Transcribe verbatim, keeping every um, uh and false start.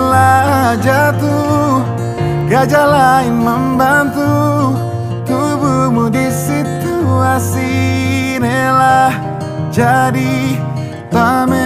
Bila jatuh, gajah lain membantu. Tubuhmu di situasi rela jadi tameng.